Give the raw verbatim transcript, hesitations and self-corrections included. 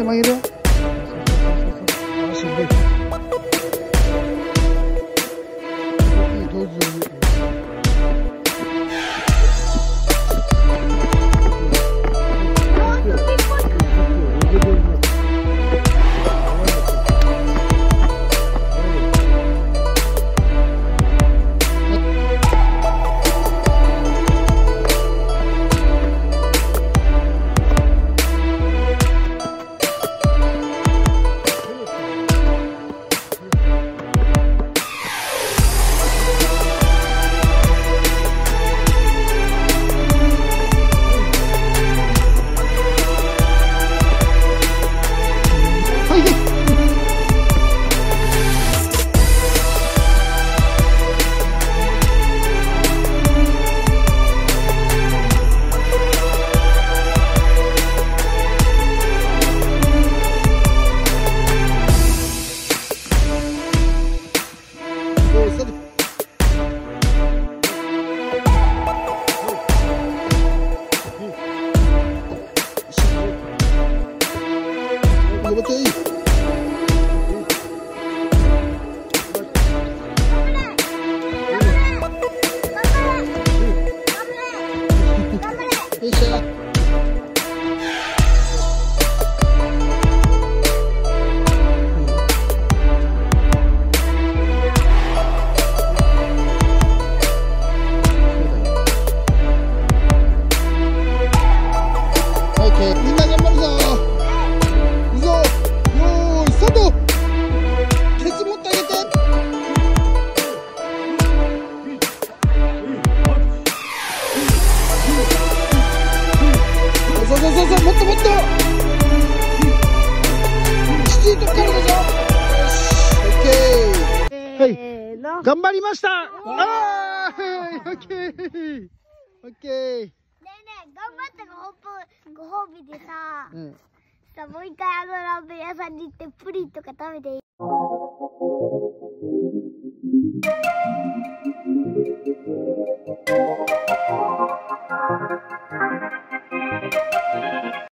曲げるよ。足上。いい、上手上手。頑張りました。ああ、オッケー、オッケー。ねえねえ、 頑張ったご褒美でさ、うん、さもう一回あのラーメン屋さんに行ってプリンとか食べていい？